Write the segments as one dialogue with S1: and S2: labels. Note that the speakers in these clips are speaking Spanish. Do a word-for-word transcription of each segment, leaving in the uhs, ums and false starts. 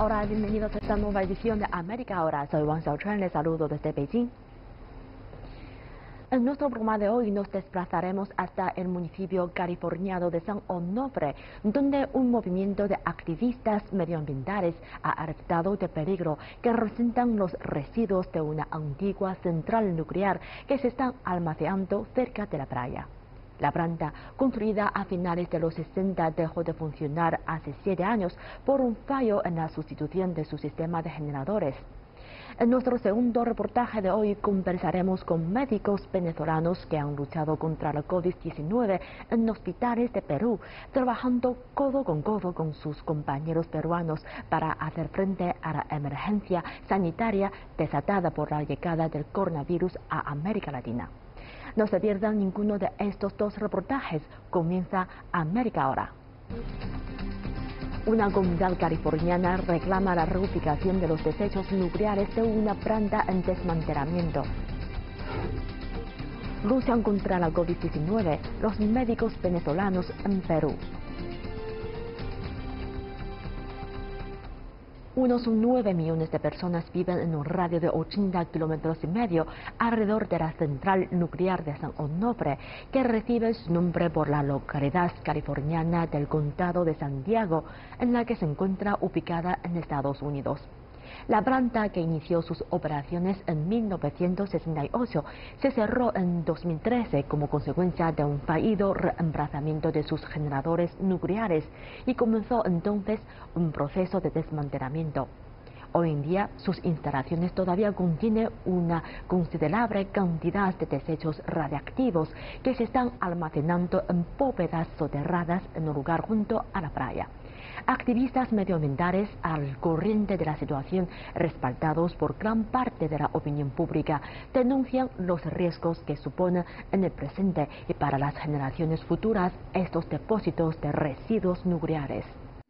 S1: Hola, bienvenidos a esta nueva edición de América Ahora. Soy Wang Xiaochuan, les saludo desde Beijing. En nuestro programa de hoy nos desplazaremos hasta el municipio californiano de San Onofre, donde un movimiento de activistas medioambientales ha alertado de peligro que representan los residuos de una antigua central nuclear que se están almacenando cerca de la playa. La planta, construida a finales de los sesenta, dejó de funcionar hace siete años por un fallo en la sustitución de su sistema de generadores. En nuestro segundo reportaje de hoy conversaremos con médicos venezolanos que han luchado contra la COVID diecinueve en hospitales de Perú, trabajando codo con codo con sus compañeros peruanos para hacer frente a la emergencia sanitaria desatada por la llegada del coronavirus a América Latina. No se pierdan ninguno de estos dos reportajes. Comienza América Ahora. Una comunidad californiana reclama la reubicación de los desechos nucleares de una planta en desmantelamiento. Luchan contra la COVID diecinueve los médicos venezolanos en Perú. Unos nueve millones de personas viven en un radio de ochenta kilómetros y medio alrededor de la central nuclear de San Onofre, que recibe su nombre por la localidad californiana del condado de San Diego, en la que se encuentra ubicada en Estados Unidos. La planta, que inició sus operaciones en mil novecientos sesenta y ocho, se cerró en dos mil trece como consecuencia de un fallido reemplazamiento de sus generadores nucleares y comenzó entonces un proceso de desmantelamiento. Hoy en día, sus instalaciones todavía contienen una considerable cantidad de desechos radiactivos que se están almacenando en bóvedas soterradas en un lugar junto a la playa. Activistas medioambientales, al corriente de la situación, respaldados por gran parte de la opinión pública, denuncian los riesgos que suponen en el presente y para las generaciones futuras estos depósitos de residuos nucleares.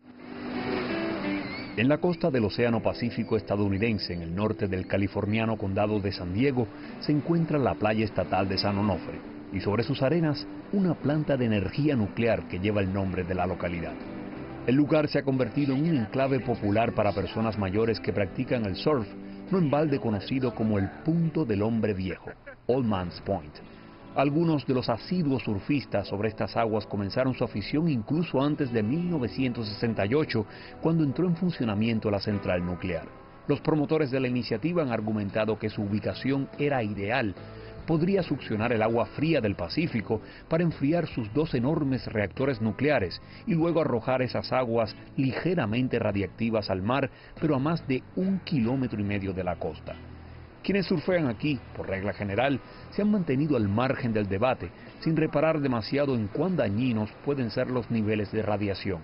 S2: En la costa del Océano Pacífico estadounidense, en el norte del californiano condado de San Diego, se encuentra la playa estatal de San Onofre y sobre sus arenas una planta de energía nuclear que lleva el nombre de la localidad. El lugar se ha convertido en un enclave popular para personas mayores que practican el surf, no en balde conocido como el punto del hombre viejo, Old Man's Point. Algunos de los asiduos surfistas sobre estas aguas comenzaron su afición incluso antes de mil novecientos sesenta y ocho, cuando entró en funcionamiento la central nuclear. Los promotores de la iniciativa han argumentado que su ubicación era ideal. Podría succionar el agua fría del Pacífico para enfriar sus dos enormes reactores nucleares y luego arrojar esas aguas ligeramente radiactivas al mar, pero a más de un kilómetro y medio de la costa. Quienes surfean aquí, por regla general, se han mantenido al margen del debate, sin reparar demasiado en cuán dañinos pueden ser los niveles de radiación.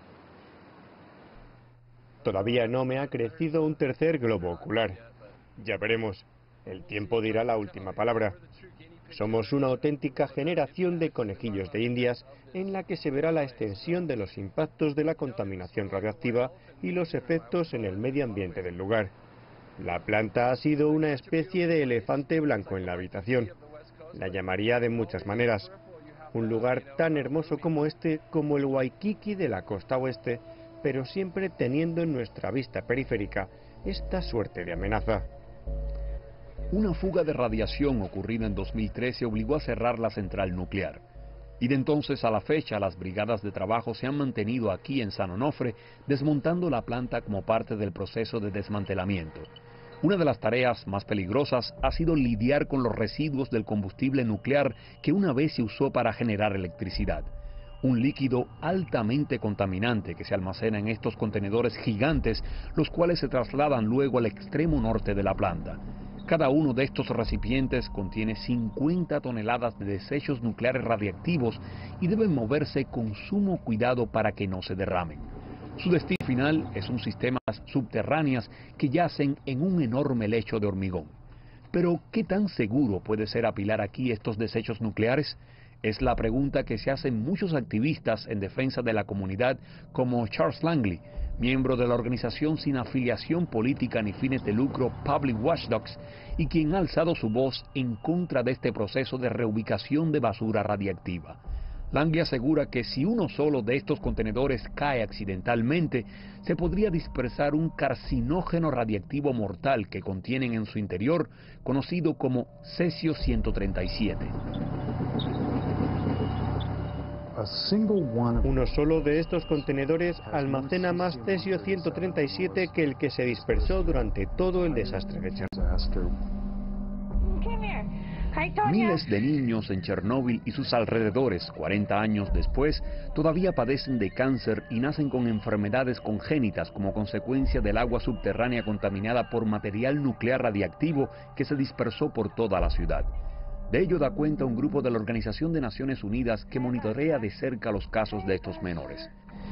S3: Todavía no me ha crecido un tercer globo ocular. Ya veremos. El tiempo dirá la última palabra. Somos una auténtica generación de conejillos de indias en la que se verá la extensión de los impactos de la contaminación radiactiva y los efectos en el medio ambiente del lugar. La planta ha sido una especie de elefante blanco en la habitación. La llamaría de muchas maneras. Un lugar tan hermoso como este, como el Waikiki de la costa oeste, pero siempre teniendo en nuestra vista periférica esta suerte de amenaza.
S2: Una fuga de radiación ocurrida en dos mil trece obligó a cerrar la central nuclear. Y de entonces a la fecha, las brigadas de trabajo se han mantenido aquí en San Onofre, desmontando la planta como parte del proceso de desmantelamiento. Una de las tareas más peligrosas ha sido lidiar con los residuos del combustible nuclear que una vez se usó para generar electricidad. Un líquido altamente contaminante que se almacena en estos contenedores gigantes, los cuales se trasladan luego al extremo norte de la planta. Cada uno de estos recipientes contiene cincuenta toneladas de desechos nucleares radiactivos y deben moverse con sumo cuidado para que no se derramen. Su destino final es un sistema subterráneas que yacen en un enorme lecho de hormigón. Pero, ¿qué tan seguro puede ser apilar aquí estos desechos nucleares? Es la pregunta que se hacen muchos activistas en defensa de la comunidad, como Charles Langley, miembro de la organización sin afiliación política ni fines de lucro Public Watchdogs, y quien ha alzado su voz en contra de este proceso de reubicación de basura radiactiva. Langley asegura que si uno solo de estos contenedores cae accidentalmente, se podría dispersar un carcinógeno radiactivo mortal que contienen en su interior, conocido como cesio ciento treinta y siete.
S3: Uno solo de estos contenedores almacena más cesio ciento treinta y siete que el que se dispersó durante todo el desastre de Chernóbil.
S2: Miles de niños en Chernóbil y sus alrededores, cuarenta años después, todavía padecen de cáncer y nacen con enfermedades congénitas como consecuencia del agua subterránea contaminada por material nuclear radiactivo que se dispersó por toda la ciudad. De ello da cuenta un grupo de la Organización de Naciones Unidas que monitorea de cerca los casos de estos menores.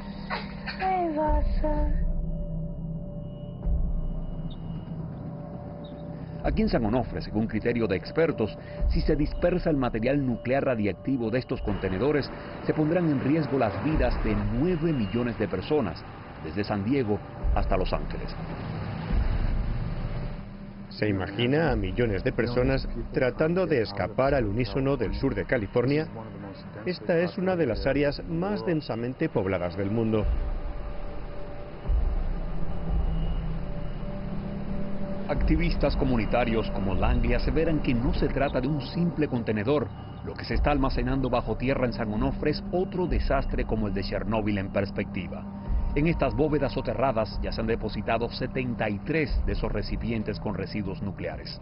S2: Aquí en San Onofre, según criterio de expertos, si se dispersa el material nuclear radiactivo de estos contenedores, se pondrán en riesgo las vidas de nueve millones de personas, desde San Diego hasta Los Ángeles.
S3: ¿Se imagina a millones de personas tratando de escapar al unísono del sur de California? Esta es una de las áreas más densamente pobladas del mundo.
S2: Activistas comunitarios como Langley aseveran que no se trata de un simple contenedor. Lo que se está almacenando bajo tierra en San Onofre es otro desastre como el de Chernóbil en perspectiva. En estas bóvedas soterradas ya se han depositado setenta y tres de esos recipientes con residuos nucleares.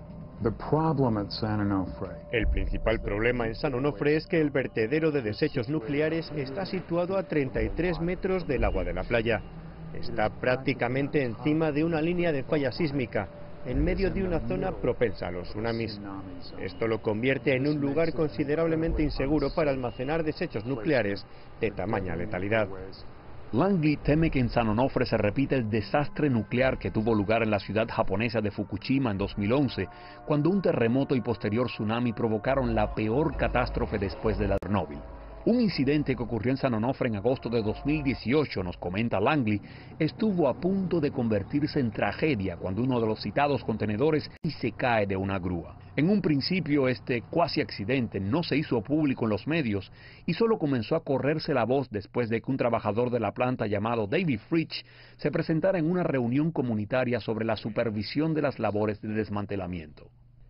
S3: El principal problema en San Onofre es que el vertedero de desechos nucleares está situado a treinta y tres metros del agua de la playa. Está prácticamente encima de una línea de falla sísmica, en medio de una zona propensa a los tsunamis. Esto lo convierte en un lugar considerablemente inseguro para almacenar desechos nucleares de tamaña letalidad.
S2: Langley teme que en San Onofre se repita el desastre nuclear que tuvo lugar en la ciudad japonesa de Fukushima en dos mil once, cuando un terremoto y posterior tsunami provocaron la peor catástrofe después de la Chernóbil. Un incidente que ocurrió en San Onofre en agosto de dos mil dieciocho, nos comenta Langley, estuvo a punto de convertirse en tragedia cuando uno de los citados contenedores se cae de una grúa. En un principio este cuasi accidente no se hizo público en los medios y solo comenzó a correrse la voz después de que un trabajador de la planta llamado David Fritsch se presentara en una reunión comunitaria sobre la supervisión de las labores de desmantelamiento.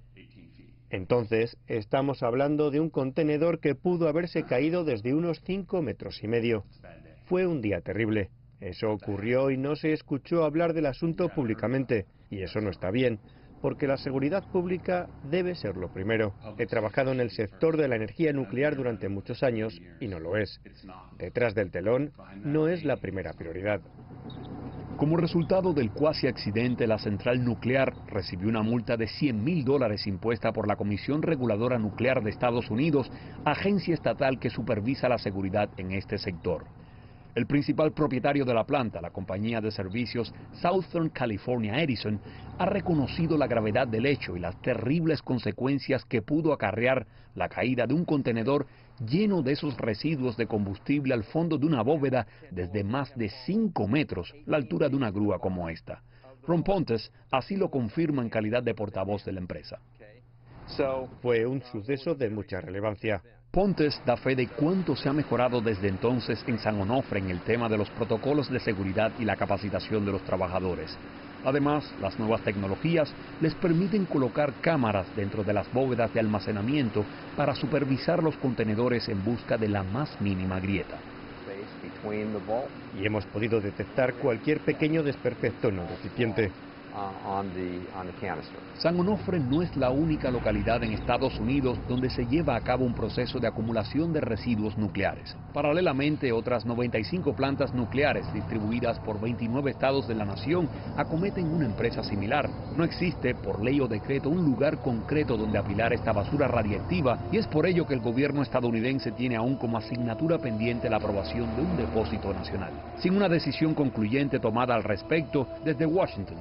S3: Entonces, estamos hablando de un contenedor que pudo haberse caído desde unos cinco metros y medio. Fue un día terrible. Eso ocurrió y no se escuchó hablar del asunto públicamente. Y eso no está bien, porque la seguridad pública debe ser lo primero. He trabajado en el sector de la energía nuclear durante muchos años y no lo es. Detrás del telón no es la primera prioridad.
S2: Como resultado del cuasi accidente, la central nuclear recibió una multa de cien mil dólares impuesta por la Comisión Reguladora Nuclear de Estados Unidos, agencia estatal que supervisa la seguridad en este sector. El principal propietario de la planta, la compañía de servicios Southern California Edison, ha reconocido la gravedad del hecho y las terribles consecuencias que pudo acarrear la caída de un contenedor lleno de esos residuos de combustible al fondo de una bóveda desde más de cinco metros, la altura de una grúa como esta. Ron Pontes así lo confirma en calidad de portavoz de la empresa.
S3: Fue un suceso de mucha relevancia.
S2: Pontes da fe de cuánto se ha mejorado desde entonces en San Onofre en el tema de los protocolos de seguridad y la capacitación de los trabajadores. Además, las nuevas tecnologías les permiten colocar cámaras dentro de las bóvedas de almacenamiento para supervisar los contenedores en busca de la más mínima grieta.
S3: Y hemos podido detectar cualquier pequeño desperfecto en el recipiente.
S2: San Onofre no es la única localidad en Estados Unidos donde se lleva a cabo un proceso de acumulación de residuos nucleares. Paralelamente, otras noventa y cinco plantas nucleares distribuidas por veintinueve estados de la nación acometen una empresa similar. No existe, por ley o decreto, un lugar concreto donde apilar esta basura radiactiva y es por ello que el gobierno estadounidense tiene aún como asignatura pendiente la aprobación de un depósito nacional. Sin una decisión concluyente tomada al respecto, desde Washington se aconseja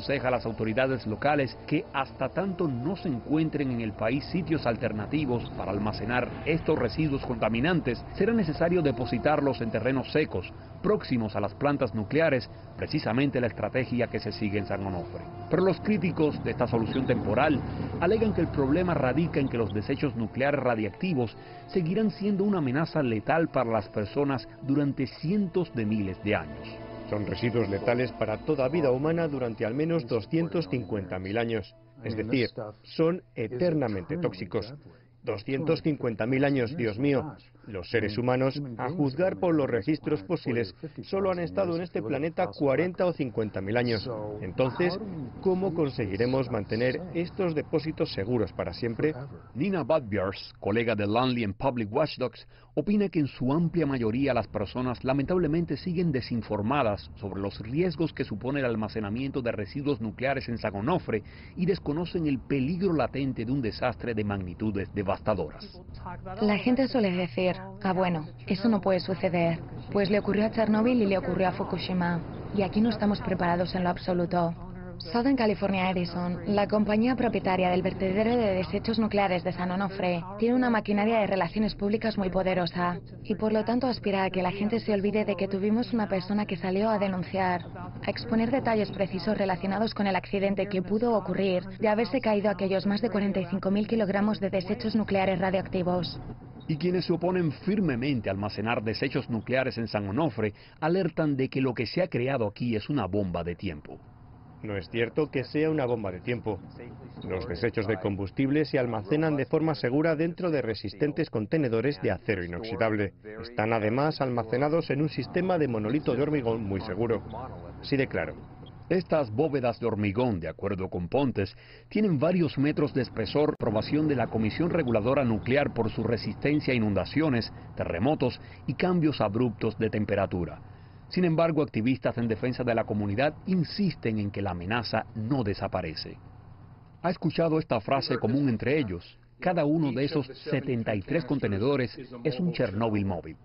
S2: aconseja a las autoridades locales que hasta tanto no se encuentren en el país sitios alternativos para almacenar estos residuos contaminantes, será necesario depositarlos en terrenos secos, próximos a las plantas nucleares, precisamente la estrategia que se sigue en San Onofre. Pero los críticos de esta solución temporal alegan que el problema radica en que los desechos nucleares radiactivos seguirán siendo una amenaza letal para las personas durante cientos de miles de años.
S3: Son residuos letales para toda vida humana durante al menos doscientos cincuenta mil años. Es decir, son eternamente tóxicos. doscientos cincuenta mil años, Dios mío. Los seres humanos, a juzgar por los registros fósiles, solo han estado en este planeta cuarenta o cincuenta mil años. Entonces, ¿cómo conseguiremos mantener estos depósitos seguros para siempre?
S2: Nina Budbjars, colega de Lonely and Public Watchdogs, opina que en su amplia mayoría las personas lamentablemente siguen desinformadas sobre los riesgos que supone el almacenamiento de residuos nucleares en San Onofre y desconocen el peligro latente de un desastre de magnitudes devastadoras.
S4: La gente suele decir, ah bueno, eso no puede suceder, pues le ocurrió a Chernóbil y le ocurrió a Fukushima, y aquí no estamos preparados en lo absoluto. Southern California Edison, la compañía propietaria del vertedero de desechos nucleares de San Onofre, tiene una maquinaria de relaciones públicas muy poderosa y por lo tanto aspira a que la gente se olvide de que tuvimos una persona que salió a denunciar, a exponer detalles precisos relacionados con el accidente que pudo ocurrir de haberse caído aquellos más de cuarenta y cinco mil kilogramos de desechos nucleares radioactivos.
S2: Y quienes se oponen firmemente a almacenar desechos nucleares en San Onofre alertan de que lo que se ha creado aquí es una bomba de tiempo.
S3: No es cierto que sea una bomba de tiempo. Los desechos de combustible se almacenan de forma segura dentro de resistentes contenedores de acero inoxidable. Están además almacenados en un sistema de monolito de hormigón muy seguro. Así de claro.
S2: Estas bóvedas de hormigón, de acuerdo con Pontes, tienen varios metros de espesor, aprobación de la Comisión Reguladora Nuclear por su resistencia a inundaciones, terremotos y cambios abruptos de temperatura. Sin embargo, activistas en defensa de la comunidad insisten en que la amenaza no desaparece. Ha escuchado esta frase común entre ellos: cada uno de esos setenta y tres contenedores es un Chernóbil móvil.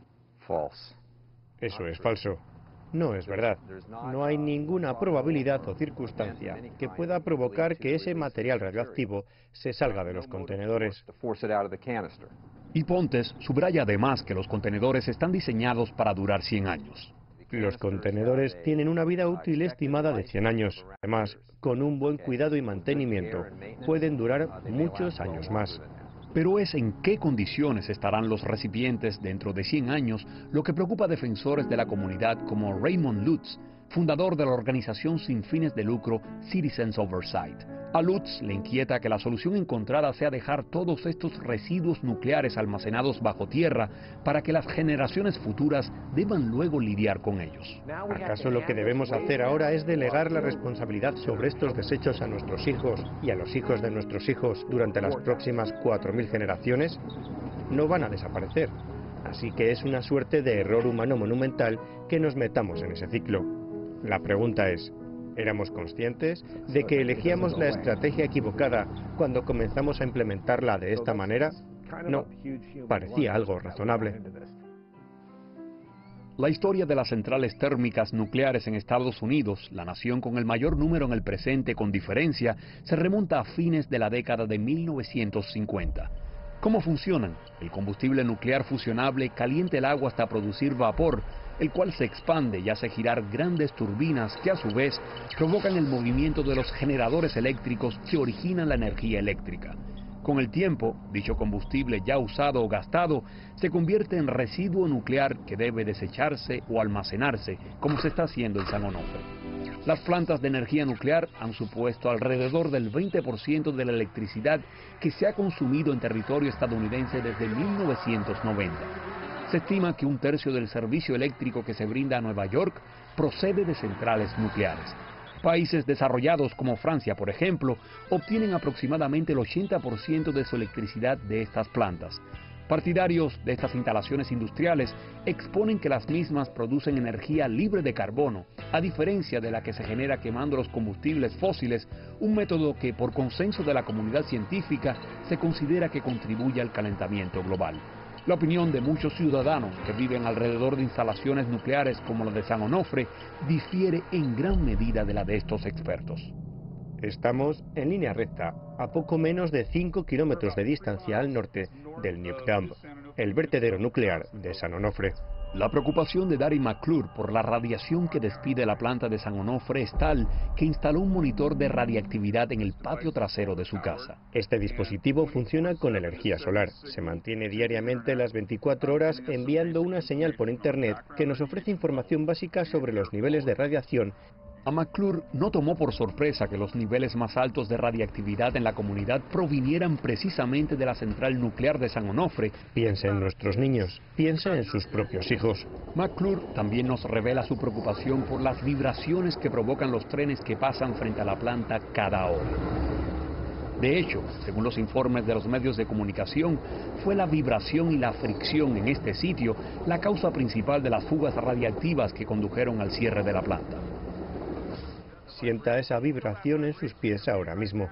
S3: Eso es falso. No es verdad. No hay ninguna probabilidad o circunstancia que pueda provocar que ese material radioactivo se salga de los contenedores.
S2: Y Pontes subraya además que los contenedores están diseñados para durar cien años.
S3: Los contenedores tienen una vida útil estimada de cien años. Además, con un buen cuidado y mantenimiento, pueden durar muchos años más.
S2: Pero es en qué condiciones estarán los recipientes dentro de cien años lo que preocupa a defensores de la comunidad como Raymond Lutz, fundador de la organización sin fines de lucro Citizens Oversight. A Lutz le inquieta que la solución encontrada sea dejar todos estos residuos nucleares almacenados bajo tierra para que las generaciones futuras deban luego lidiar con ellos.
S3: ¿Acaso lo que debemos hacer ahora es delegar la responsabilidad sobre estos desechos a nuestros hijos y a los hijos de nuestros hijos durante las próximas cuatro mil generaciones? No van a desaparecer. Así que es una suerte de error humano monumental que nos metamos en ese ciclo. La pregunta es, ¿éramos conscientes de que elegíamos la estrategia equivocada cuando comenzamos a implementarla de esta manera? No, parecía algo razonable.
S2: La historia de las centrales térmicas nucleares en Estados Unidos, la nación con el mayor número en el presente con diferencia, se remonta a fines de la década de mil novecientos cincuenta. ¿Cómo funcionan? El combustible nuclear fusionable calienta el agua hasta producir vapor, el cual se expande y hace girar grandes turbinas que a su vez provocan el movimiento de los generadores eléctricos que originan la energía eléctrica. Con el tiempo, dicho combustible ya usado o gastado se convierte en residuo nuclear que debe desecharse o almacenarse, como se está haciendo en San Onofre. Las plantas de energía nuclear han supuesto alrededor del veinte por ciento de la electricidad que se ha consumido en territorio estadounidense desde mil novecientos noventa. Se estima que un tercio del servicio eléctrico que se brinda a Nueva York procede de centrales nucleares. Países desarrollados como Francia, por ejemplo, obtienen aproximadamente el ochenta por ciento de su electricidad de estas plantas. Partidarios de estas instalaciones industriales exponen que las mismas producen energía libre de carbono, a diferencia de la que se genera quemando los combustibles fósiles, un método que, por consenso de la comunidad científica, se considera que contribuye al calentamiento global. La opinión de muchos ciudadanos que viven alrededor de instalaciones nucleares como la de San Onofre difiere en gran medida de la de estos expertos.
S3: Estamos en línea recta, a poco menos de cinco kilómetros de distancia al norte del Nuke-Dump, el vertedero nuclear de San Onofre.
S2: La preocupación de Darry McClure por la radiación que despide la planta de San Onofre es tal que instaló un monitor de radiactividad en el patio trasero de su casa.
S3: Este dispositivo funciona con energía solar. Se mantiene diariamente las veinticuatro horas enviando una señal por internet que nos ofrece información básica sobre los niveles de radiación.
S2: A McClure no tomó por sorpresa que los niveles más altos de radiactividad en la comunidad provinieran precisamente de la central nuclear de San Onofre.
S3: Piensa en nuestros niños, piensa en sus propios hijos.
S2: McClure también nos revela su preocupación por las vibraciones que provocan los trenes que pasan frente a la planta cada hora. De hecho, según los informes de los medios de comunicación, fue la vibración y la fricción en este sitio la causa principal de las fugas radiactivas que condujeron al cierre de la planta.
S3: Sienta esa vibración en sus pies ahora mismo.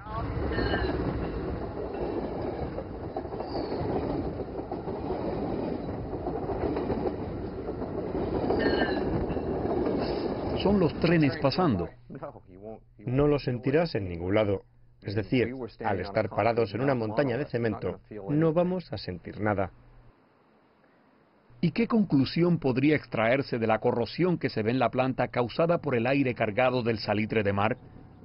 S2: Son los trenes pasando.
S3: No lo sentirás en ningún lado. Es decir, al estar parados en una montaña de cemento, no vamos a sentir nada.
S2: ¿Y qué conclusión podría extraerse de la corrosión que se ve en la planta causada por el aire cargado del salitre de mar?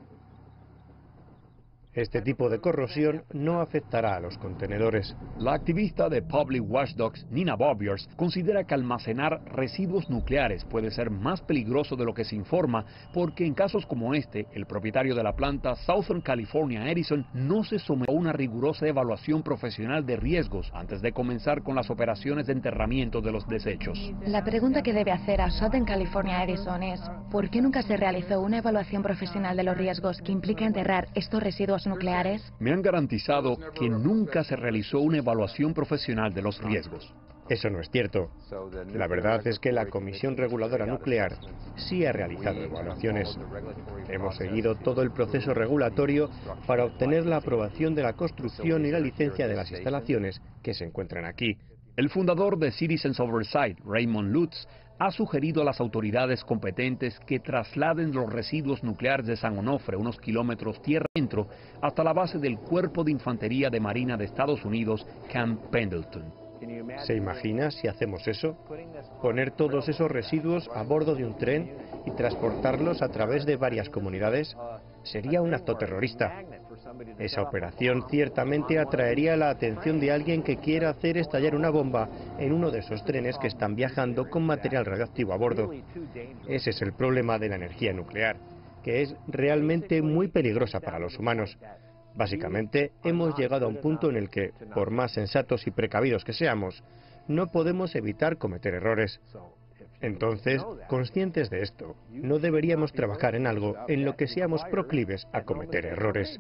S3: Este tipo de corrosión no afectará a los contenedores.
S2: La activista de Public Watchdogs, Nina Bobiers, considera que almacenar residuos nucleares puede ser más peligroso de lo que se informa, porque en casos como este, el propietario de la planta Southern California Edison no se sometió a una rigurosa evaluación profesional de riesgos antes de comenzar con las operaciones de enterramiento de los desechos.
S4: La pregunta que debe hacer a Southern California Edison es ¿por qué nunca se realizó una evaluación profesional de los riesgos que implica enterrar estos residuos nucleares?
S2: Me han garantizado que nunca se realizó una evaluación profesional de los riesgos.
S3: Eso no es cierto. La verdad es que la Comisión Reguladora Nuclear sí ha realizado evaluaciones. Hemos seguido todo el proceso regulatorio para obtener la aprobación de la construcción y la licencia de las instalaciones que se encuentran aquí.
S2: El fundador de Citizens Oversight, Raymond Lutz, ha sugerido a las autoridades competentes que trasladen los residuos nucleares de San Onofre unos kilómetros tierra adentro hasta la base del Cuerpo de Infantería de Marina de Estados Unidos, Camp Pendleton.
S3: ¿Se imagina si hacemos eso? Poner todos esos residuos a bordo de un tren y transportarlos a través de varias comunidades. Sería un acto terrorista. Esa operación ciertamente atraería la atención de alguien que quiera hacer estallar una bomba en uno de esos trenes que están viajando con material radioactivo a bordo. Ese es el problema de la energía nuclear, que es realmente muy peligrosa para los humanos. Básicamente, hemos llegado a un punto en el que, por más sensatos y precavidos que seamos, no podemos evitar cometer errores. Entonces, conscientes de esto, no deberíamos trabajar en algo en lo que seamos proclives a cometer errores.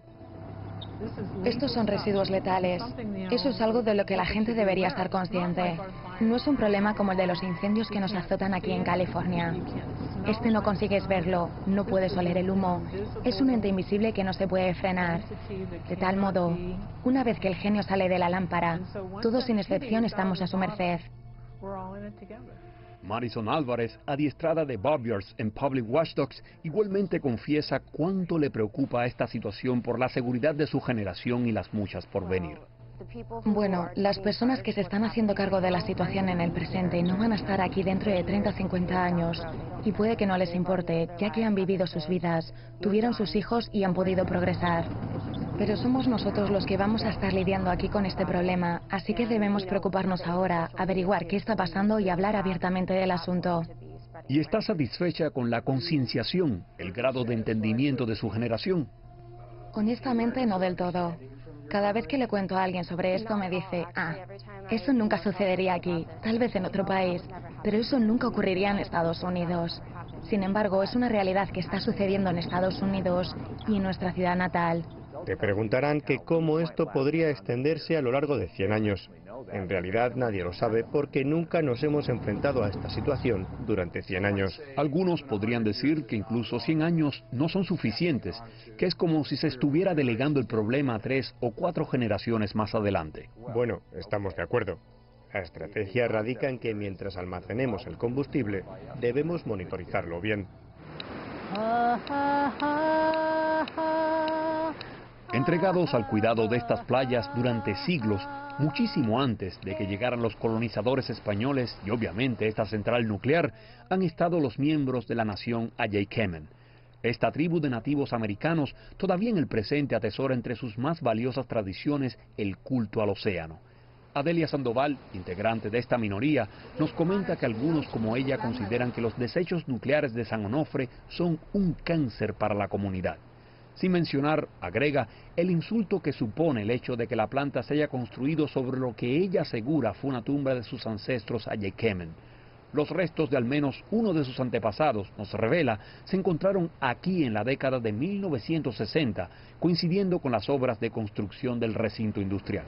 S4: Estos son residuos letales. Eso es algo de lo que la gente debería estar consciente. No es un problema como el de los incendios que nos azotan aquí en California. Este no consigues verlo, no puedes oler el humo. Es un ente invisible que no se puede frenar. De tal modo, una vez que el genio sale de la lámpara, todos sin excepción estamos a su merced.
S2: Madison Álvarez, adiestrada de Bobiers en Public Watchdogs, igualmente confiesa cuánto le preocupa esta situación por la seguridad de su generación y las muchas por venir.
S4: Bueno, las personas que se están haciendo cargo de la situación en el presente no van a estar aquí dentro de treinta o cincuenta años. Y puede que no les importe, ya que han vivido sus vidas, tuvieron sus hijos y han podido progresar. Pero somos nosotros los que vamos a estar lidiando aquí con este problema, así que debemos preocuparnos ahora, averiguar qué está pasando y hablar abiertamente del asunto.
S2: ¿Y está satisfecha con la concienciación, el grado de entendimiento de su generación?
S4: Honestamente, no del todo. Cada vez que le cuento a alguien sobre esto me dice, ah, eso nunca sucedería aquí, tal vez en otro país, pero eso nunca ocurriría en Estados Unidos. Sin embargo, es una realidad que está sucediendo en Estados Unidos y en nuestra ciudad natal.
S3: Te preguntarán que cómo esto podría extenderse a lo largo de cien años. En realidad nadie lo sabe porque nunca nos hemos enfrentado a esta situación durante cien años.
S2: Algunos podrían decir que incluso cien años no son suficientes, que es como si se estuviera delegando el problema a tres o cuatro generaciones más adelante.
S3: Bueno, estamos de acuerdo. La estrategia radica en que mientras almacenemos el combustible, debemos monitorizarlo bien.
S2: Entregados al cuidado de estas playas durante siglos, muchísimo antes de que llegaran los colonizadores españoles y obviamente esta central nuclear, han estado los miembros de la nación Ayaykemén. Esta tribu de nativos americanos todavía en el presente atesora entre sus más valiosas tradiciones el culto al océano. Adelia Sandoval, integrante de esta minoría, nos comenta que algunos como ella consideran que los desechos nucleares de San Onofre son un cáncer para la comunidad. Sin mencionar, agrega, el insulto que supone el hecho de que la planta se haya construido sobre lo que ella asegura fue una tumba de sus ancestros Ayaykemén. Los restos de al menos uno de sus antepasados, nos revela, se encontraron aquí en la década de mil novecientos sesenta, coincidiendo con las obras de construcción del recinto industrial.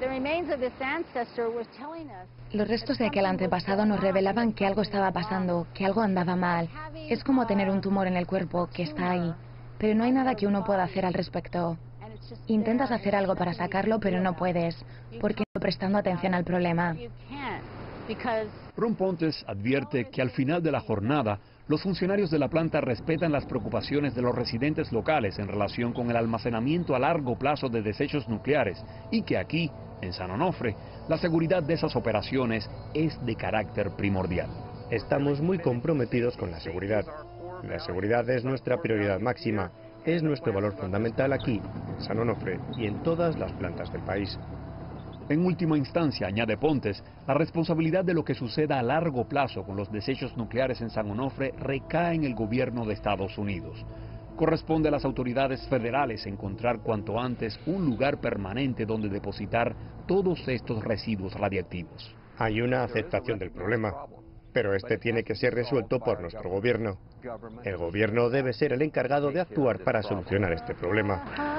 S4: Los restos de aquel antepasado nos revelaban que algo estaba pasando, que algo andaba mal. Es como tener un tumor en el cuerpo que está ahí, pero no hay nada que uno pueda hacer al respecto. Intentas hacer algo para sacarlo, pero no puedes, porque no prestando atención al problema.
S2: Ron Pontes advierte que al final de la jornada, los funcionarios de la planta respetan las preocupaciones de los residentes locales en relación con el almacenamiento a largo plazo de desechos nucleares y que aquí, en San Onofre, la seguridad de esas operaciones es de carácter primordial.
S3: Estamos muy comprometidos con la seguridad. La seguridad es nuestra prioridad máxima, es nuestro valor fundamental aquí, en San Onofre y en todas las plantas del país.
S2: En última instancia, añade Pontes, la responsabilidad de lo que suceda a largo plazo con los desechos nucleares en San Onofre recae en el gobierno de Estados Unidos. Corresponde a las autoridades federales encontrar cuanto antes un lugar permanente donde depositar todos estos residuos radiactivos.
S3: Hay una aceptación del problema, pero este tiene que ser resuelto por nuestro gobierno. El gobierno debe ser el encargado de actuar para solucionar este problema.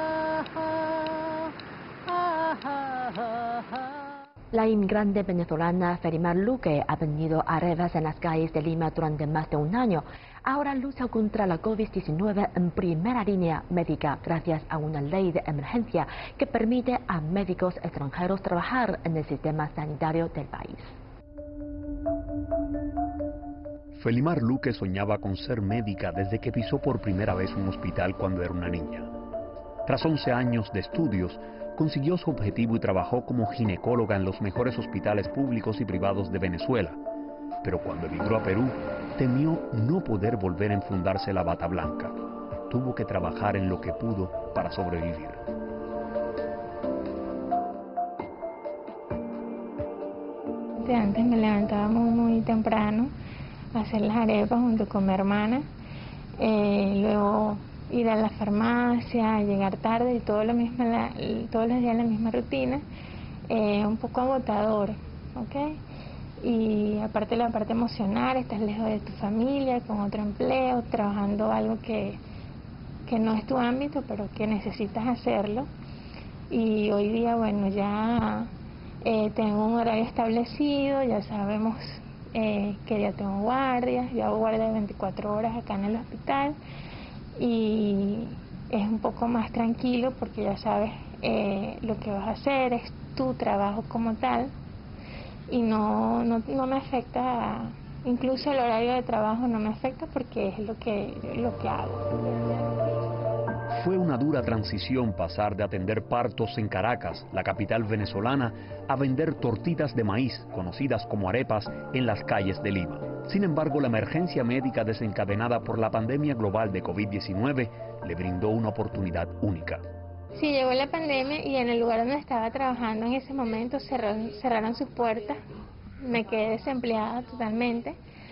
S1: La inmigrante venezolana Felimar Luque ha venido a revés en las calles de Lima durante más de un año. Ahora lucha contra la COVID diecinueve en primera línea médica gracias a una ley de emergencia que permite a médicos extranjeros trabajar en el sistema sanitario del país.
S2: Felimar Luque soñaba con ser médica desde que pisó por primera vez un hospital cuando era una niña. Tras once años de estudios, consiguió su objetivo y trabajó como ginecóloga en los mejores hospitales públicos y privados de Venezuela. Pero cuando emigró a Perú, temió no poder volver a enfundarse la bata blanca. Tuvo que trabajar en lo que pudo para sobrevivir.
S5: Antes me levantaba muy, muy temprano a hacer las arepas junto con mi hermana. Eh, luego ir a la farmacia, llegar tarde y todo lo mismo, la, todos los días la misma rutina, eh, un poco agotador, ¿ok? Y aparte la parte emocional, estás lejos de tu familia, con otro empleo, trabajando algo que, que no es tu ámbito, pero que necesitas hacerlo. Y hoy día, bueno, ya eh, tengo un horario establecido, ya sabemos eh, que ya tengo guardias, yo hago guardia de veinticuatro horas acá en el hospital. Y es un poco más tranquilo porque ya sabes eh, lo que vas a hacer, es tu trabajo como tal y no, no, no me afecta, incluso el horario de trabajo no me afecta porque es lo que, lo que hago.
S2: Fue una dura transición pasar de atender partos en Caracas, la capital venezolana, a vender tortitas de maíz, conocidas como arepas, en las calles de Lima. Sin embargo, la emergencia médica desencadenada por la pandemia global de COVID diecinueve le brindó una oportunidad única.
S5: Sí, llegó la pandemia y en el lugar donde estaba trabajando en ese momento cerraron, cerraron sus puertas, me quedé desempleada totalmente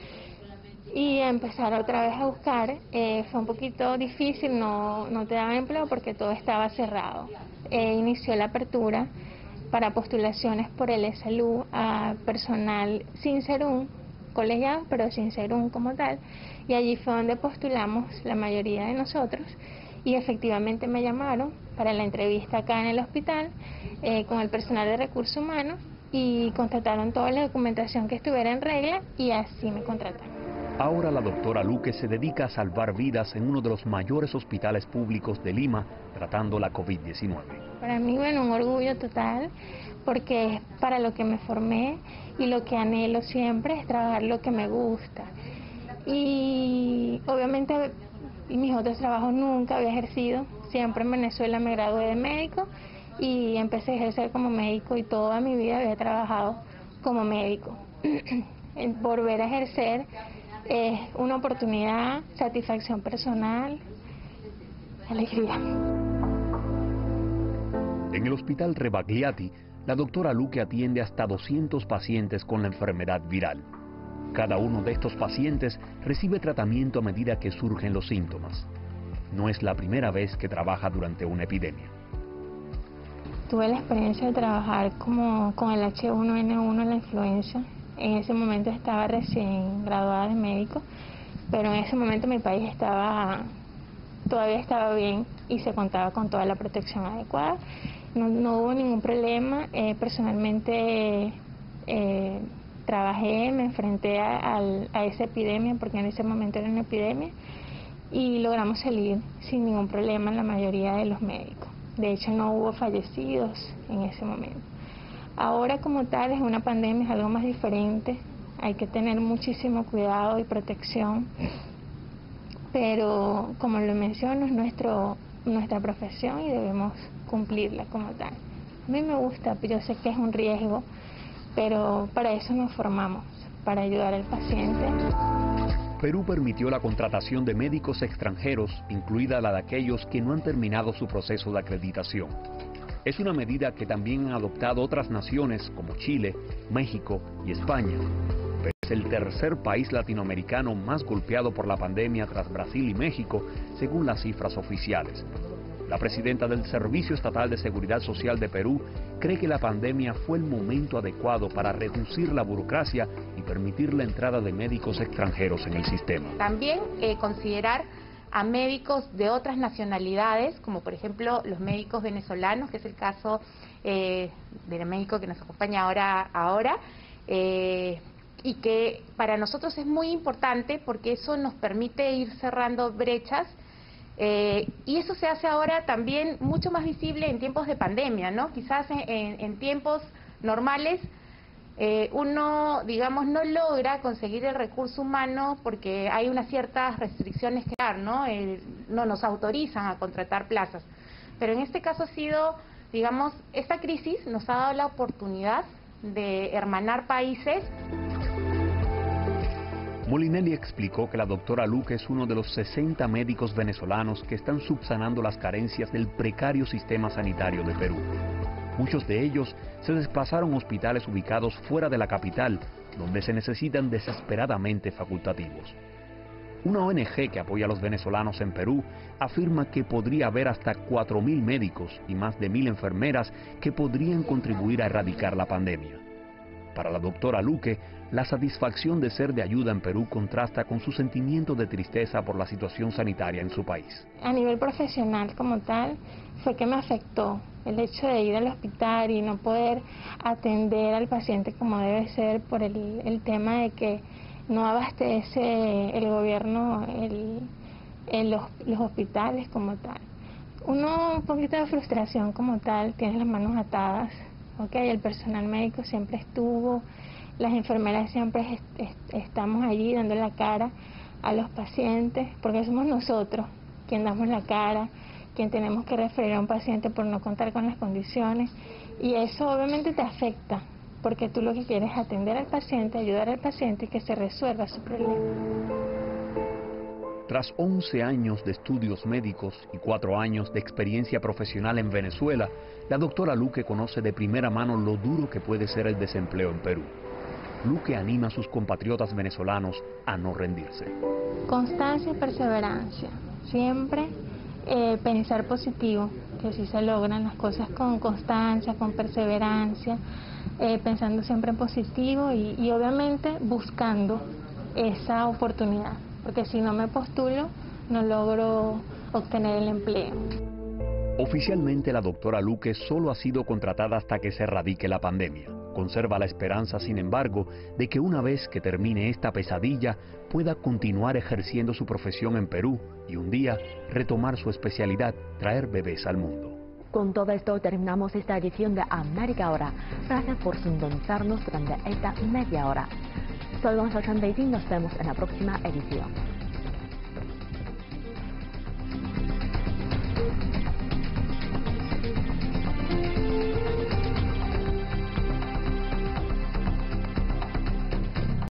S5: y empezar otra vez a buscar. Eh, fue un poquito difícil, no, no te daban empleo porque todo estaba cerrado. Eh, inició la apertura para postulaciones por el E S A L U a personal sin SERUM, colegiados pero sin SERUM como tal, y allí fue donde postulamos la mayoría de nosotros y efectivamente me llamaron para la entrevista acá en el hospital eh, con el personal de recursos humanos y contrataron toda la documentación que estuviera en regla y así me contrataron.
S2: Ahora la doctora Luque se dedica a salvar vidas en uno de los mayores hospitales públicos de Lima, tratando la COVID diecinueve.
S5: Para mí, bueno, un orgullo total, porque es para lo que me formé y lo que anhelo siempre es trabajar lo que me gusta. Y obviamente mis otros trabajos nunca había ejercido, siempre en Venezuela me gradué de médico y empecé a ejercer como médico y toda mi vida había trabajado como médico. Volver a ejercer es una oportunidad, satisfacción personal, alegría.
S2: En el Hospital Rebagliati, la doctora Luque atiende hasta doscientos pacientes con la enfermedad viral. Cada uno de estos pacientes recibe tratamiento a medida que surgen los síntomas. No es la primera vez que trabaja durante una epidemia.
S5: Tuve la experiencia de trabajar como con el H uno N uno, la influenza. En ese momento estaba recién graduada de médico, pero en ese momento mi país estaba, todavía estaba bien y se contaba con toda la protección adecuada. No, no hubo ningún problema. Eh, personalmente eh, trabajé, me enfrenté a, a, a esa epidemia, porque en ese momento era una epidemia, y logramos salir sin ningún problema la mayoría de los médicos. De hecho, no hubo fallecidos en ese momento. Ahora, como tal, es una pandemia, es algo más diferente. Hay que tener muchísimo cuidado y protección. Pero, como lo menciono, es nuestro, nuestra profesión y debemos cumplirla como tal. A mí me gusta, pero yo sé que es un riesgo, pero para eso nos formamos, para ayudar al paciente.
S2: Perú permitió la contratación de médicos extranjeros, incluida la de aquellos que no han terminado su proceso de acreditación. Es una medida que también han adoptado otras naciones como Chile, México y España. Pero es el tercer país latinoamericano más golpeado por la pandemia tras Brasil y México, según las cifras oficiales. La presidenta del Servicio Estatal de Seguridad Social de Perú cree que la pandemia fue el momento adecuado para reducir la burocracia y permitir la entrada de médicos extranjeros en el sistema.
S6: También eh, considerar a médicos de otras nacionalidades, como por ejemplo los médicos venezolanos, que es el caso eh, del médico que nos acompaña ahora, ahora eh, y que para nosotros es muy importante porque eso nos permite ir cerrando brechas. Eh, y eso se hace ahora también mucho más visible en tiempos de pandemia, ¿no? Quizás en, en, en tiempos normales eh, uno, digamos, no logra conseguir el recurso humano porque hay unas ciertas restricciones que dar, ¿no? El, no nos autorizan a contratar plazas. Pero en este caso ha sido, digamos, esta crisis nos ha dado la oportunidad de hermanar países.
S2: Molinelli explicó que la doctora Luque es uno de los sesenta médicos venezolanos que están subsanando las carencias del precario sistema sanitario de Perú. Muchos de ellos se desplazaron a hospitales ubicados fuera de la capital, donde se necesitan desesperadamente facultativos. Una O N G que apoya a los venezolanos en Perú afirma que podría haber hasta cuatro mil médicos y más de mil enfermeras que podrían contribuir a erradicar la pandemia. Para la doctora Luque, la satisfacción de ser de ayuda en Perú contrasta con su sentimiento de tristeza por la situación sanitaria en su país.
S5: A nivel profesional como tal, fue que me afectó el hecho de ir al hospital y no poder atender al paciente como debe ser por el, el tema de que no abastece el gobierno el, el, los, los hospitales como tal. Uno, un poquito de frustración como tal, tiene las manos atadas. Okay, el personal médico siempre estuvo, las enfermeras siempre est est estamos allí dando la cara a los pacientes, porque somos nosotros quien damos la cara, quien tenemos que referir a un paciente por no contar con las condiciones, y eso obviamente te afecta, porque tú lo que quieres es atender al paciente, ayudar al paciente y que se resuelva su problema.
S2: Tras once años de estudios médicos y cuatro años de experiencia profesional en Venezuela, la doctora Luque conoce de primera mano lo duro que puede ser el desempleo en Perú. Luque anima a sus compatriotas venezolanos a no rendirse.
S5: Constancia y perseverancia. Siempre eh, pensar positivo, que si se logran las cosas con constancia, con perseverancia, eh, pensando siempre en positivo y, y obviamente buscando esa oportunidad. Porque si no me postulo, no logro obtener el empleo.
S2: Oficialmente la doctora Luque solo ha sido contratada hasta que se erradique la pandemia. Conserva la esperanza, sin embargo, de que una vez que termine esta pesadilla, pueda continuar ejerciendo su profesión en Perú y un día retomar su especialidad, traer bebés al mundo.
S1: Con todo esto terminamos esta edición de América Ahora. Gracias por sintonizarnos durante esta media hora. Soy Gonzalo Beijing, nos vemos en la próxima edición.